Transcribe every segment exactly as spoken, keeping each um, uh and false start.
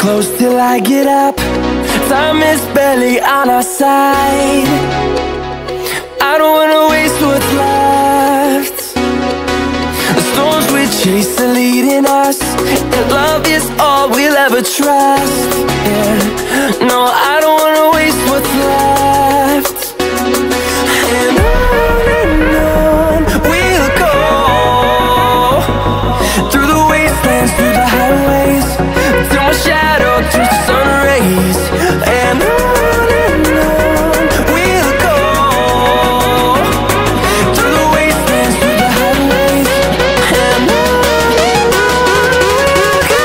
close till I get up. Time is barely on our side. I don't wanna waste what's left. The storms we chase are leading us, and love is all we'll ever trust. Yeah, no, I don't wanna waste what's left. And on and on we'll go, through the wastelands, through the highways, till my shadow turns to sun rays. And on and on we'll go, through the wastelands, through the highways. And on and on we'll go.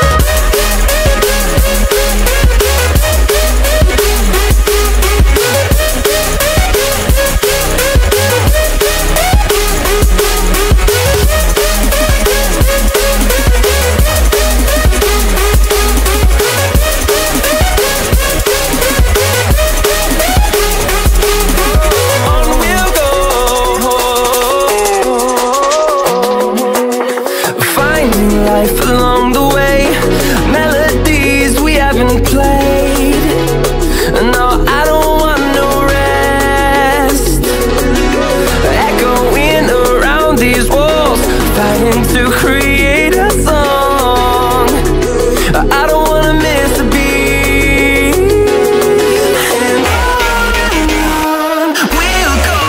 Life along the way, melodies we haven't played. No, I don't want no rest. Echoing around these walls, fighting to create a song. I don't wanna miss a beat. And on and on we'll go,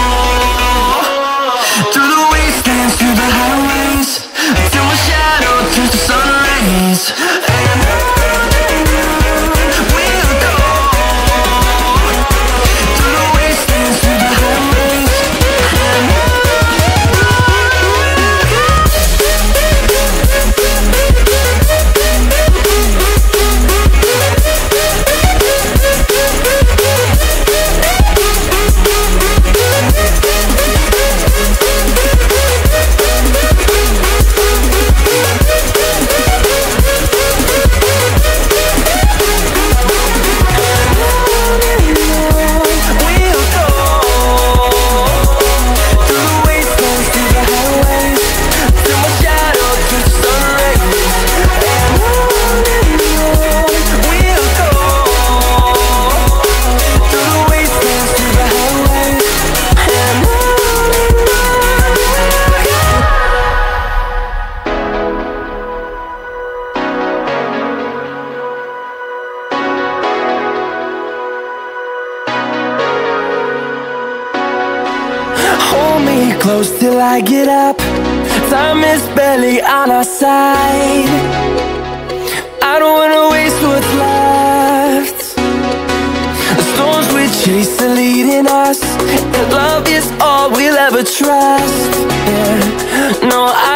through the wastelands, through the highways, till my shadow turns to sun rays. And on and on we'll go, through the wastelands, through the highways. And on and on we'll close till I get up. Time is barely on our side. I don't wanna waste what's left. The storms we chase are leading us, and love is all we'll ever trust. Yeah, no, I